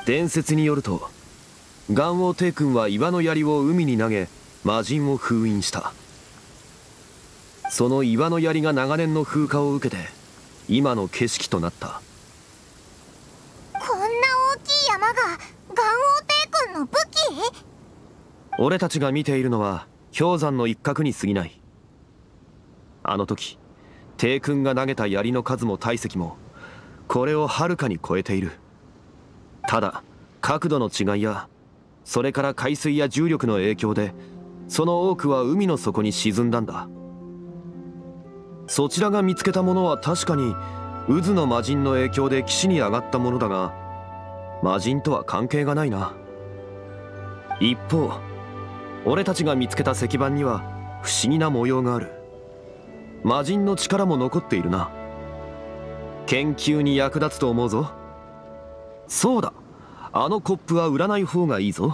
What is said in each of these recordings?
伝説によると元王帝君は岩の槍を海に投げ魔人を封印した。その岩の槍が長年の風化を受けて今の景色となった。 こんな大きい山が元王帝君の武器？ 俺たちが見ているのは氷山の一角に過ぎない。あの時帝君が投げた槍の数も体積もこれをはるかに超えている。ただ角度の違いやそれから海水や重力の影響でその多くは海の底に沈んだんだ。そちらが見つけたものは確かに渦の魔人の影響で岸に上がったものだが魔人とは関係がないな。一方俺たちが見つけた石板には不思議な模様がある。魔人の力も残っているな。研究に役立つと思うぞ。そうだ、あのコップは売らない方がいいぞ。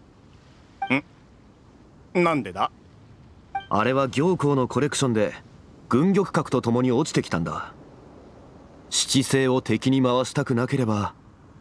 なんでだ？ あれは行幸のコレクションで軍玉閣と共に落ちてきたんだ。七星を敵に回したくなければ。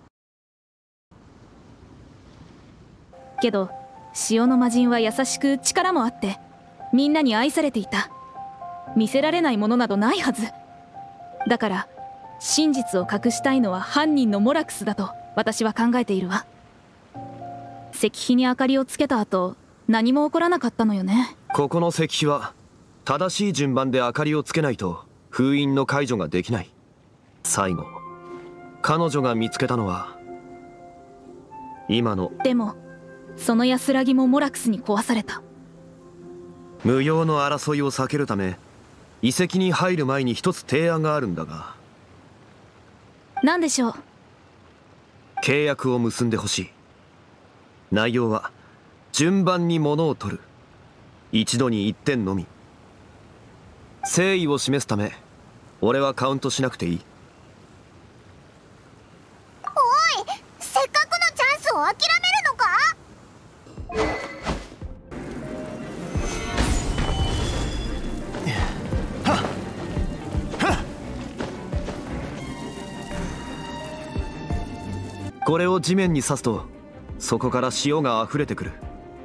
けど塩の魔人は優しく力もあってみんなに愛されていた。見せられないものなどないはずだから、真実を隠したいのは犯人のモラクスだと私は考えているわ。石碑に明かりをつけた後何も起こらなかったのよね。 ここの石碑は正しい順番で明かりをつけないと封印の解除ができない。最後彼女が見つけたのは今の。 でもその安らぎもモラクスに壊された。 無用の争いを避けるため遺跡に入る前に一つ提案があるんだが。 何でしょう？ 契約を結んでほしい。内容は順番に物を取る、一度に一点のみ。誠意を示すため俺はカウントしなくていい。 おい、せっかくのチャンスを諦めるのか？ これを地面に刺すとそこから塩が溢れてくる。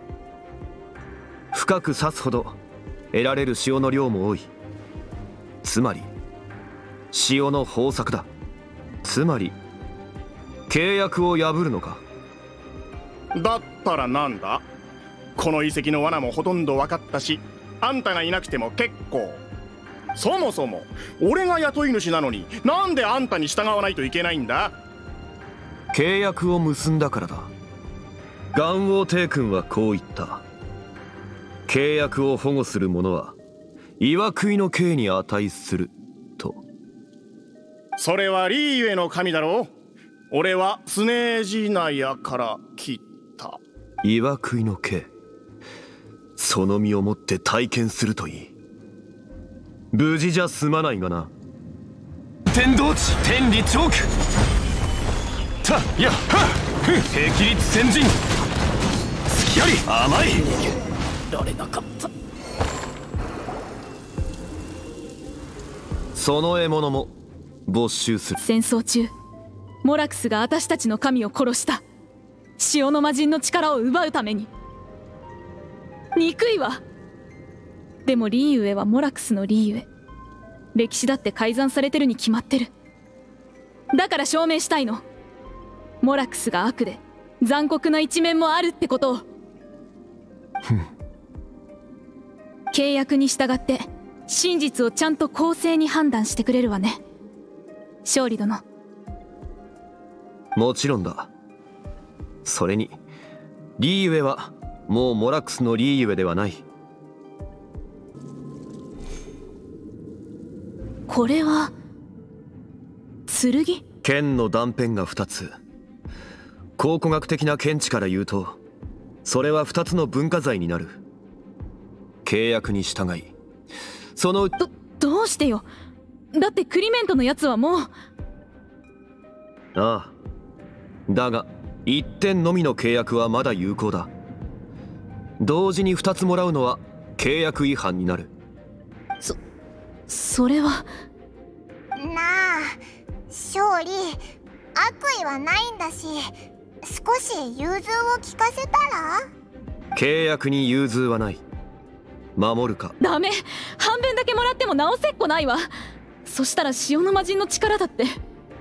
深く刺すほど得られる塩の量も多い。つまり塩の豊作だ。つまり契約を破るのか。 だったらなんだ？この遺跡の罠もほとんど分かったし、あんたがいなくても結構。そもそも俺が雇い主なのになんであんたに従わないといけないんだ？ 契約を結んだからだ。元王帝君はこう言った。契約を保護する者は岩食いの刑に値すると。 それはリーユエの神だろう。俺はスネージーナやから切った。 岩食いの刑、その身をもって体験するといい。無事じゃ済まないがな。天道地天理チョークたやっはっ霹靂先陣隙あり甘い。 逃げられなかった。 その獲物も没収する。 戦争中モラクスが私たちの神を殺した。塩の魔人の力を奪うために。憎いわ。でもリーユエはモラクスのリーユエ。歴史だって改ざんされてるに決まってる。だから証明したいの。モラクスが悪で残酷な一面もあるってことを。契約に従って真実をちゃんと公正に判断してくれるわね、勝利殿。 もちろんだ。それにリーユエはもうモラックスのリーユエではない。 これは剣？ 剣の断片が2つ。考古学的な見地から言うとそれは2つの文化財になる。契約に従いそのどうしてよ。だってクリメントのやつはもう。 ああ、だが1点のみの契約はまだ有効だ。同時に2つもらうのは契約違反になる。 それは。 なあ勝利、悪意はないんだし少し融通を聞かせたら？ 契約に融通はない。守るか？ ダメ、半分だけもらっても直せっこないわ。そしたら潮の魔人の力だって。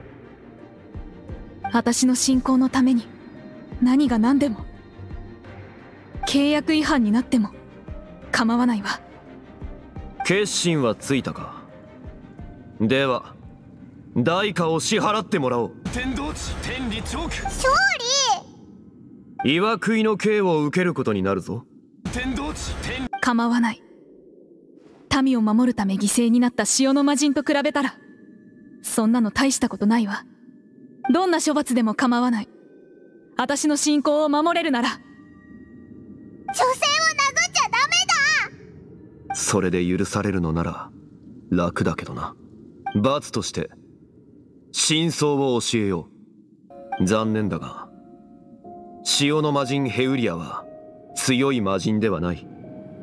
私の信仰のために何が何でも、契約違反になっても構わないわ。 決心はついたか？では代価を支払ってもらおう。天道地天理チョーク。 勝利！ 岩食いの刑を受けることになるぞ。天道地天。 構わない。民を守るため犠牲になった潮の魔人と比べたらそんなの大したことないわ。どんな処罰でも構わない。私の信仰を守れるなら。 女性を殴っちゃダメだ！ それで許されるのなら楽だけどな。罰として真相を教えよう。残念だが潮の魔人ヘウリアは強い魔人ではない。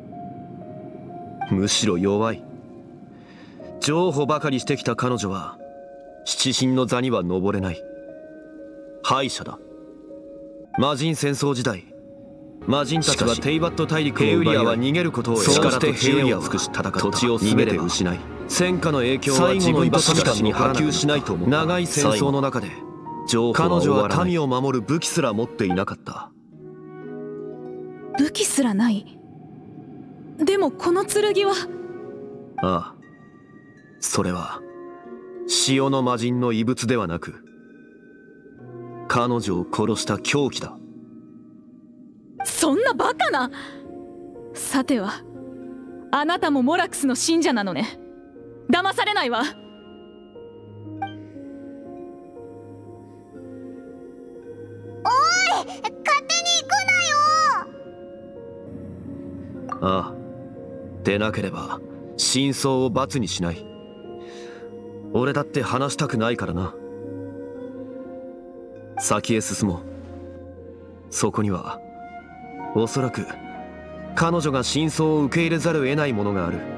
むしろ弱い。譲歩ばかりしてきた彼女は七神の座には上れない。敗者だ。魔人戦争時代、魔人たちはテイバット大陸を奪い、ヘウリアは逃げることを選ばしてヘウリアを尽くし戦った。土地を全て失い、戦火の影響は自分と民間に波及しないと思う。長い戦争の中で彼女は民を守る武器すら持っていなかった。 武器すらない？でもこの剣は。 ああ、それは潮の魔人の遺物ではなく彼女を殺した凶器だ。 そんなバカな。さてはあなたもモラックスの信者なのね。騙されないわ。 おい、勝手に行くなよ！ ああ、でなければ真相を罰にしない。俺だって話したくないからな。先へ進もう。そこにはおそらく彼女が真相を受け入れざるを得ないものがある。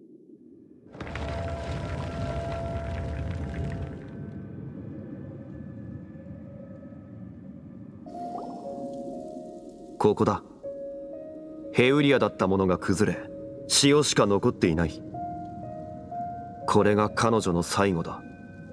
ここだ。ヘウリアだったものが崩れ潮しか残っていない。これが彼女の最後だ。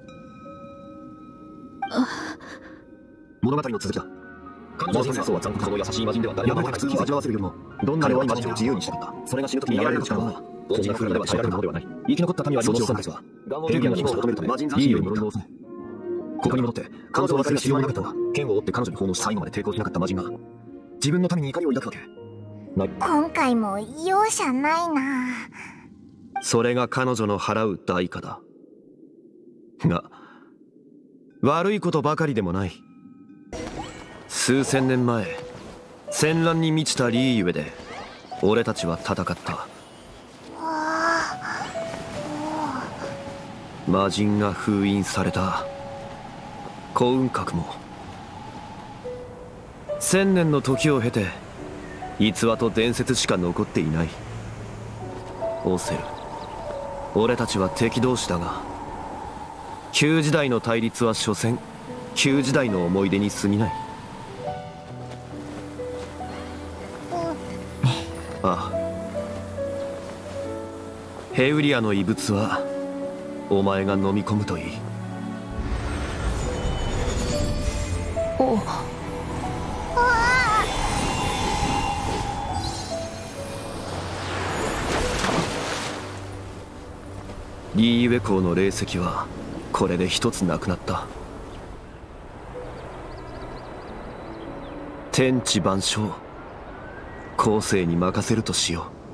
物語の続きだ。彼女の戦争は残酷な優しい魔人では誰も苦痛を味わわせるよりもどんな弱い魔人を自由にしたかった。それが死ぬ時に流れる力は大きな風では耐えられるものではない。生き残った民は命をさんたちはヘルギアの希望を求めるためリーユに戻った。ここに戻って彼女はそれが必要なかったが剣を折って彼女に奉納し最後まで抵抗しなかった魔人が自分の民に怒りを抱くわけない。 今回も容赦ないな。 それが彼女の払う代価だ。が悪いことばかりでもない。数千年前戦乱に満ちたリーユエで俺たちは戦った。魔人が封印された幸運閣も1000年の時を経て逸話と伝説しか残っていない。オセル、俺たちは敵同士だが旧時代の対立は所詮旧時代の思い出に過ぎない。ああ、ヘウリアの遺物はお前が飲み込むといい。 おリーユエ公の霊石はこれで一つなくなった。天地万象後世に任せるとしよう。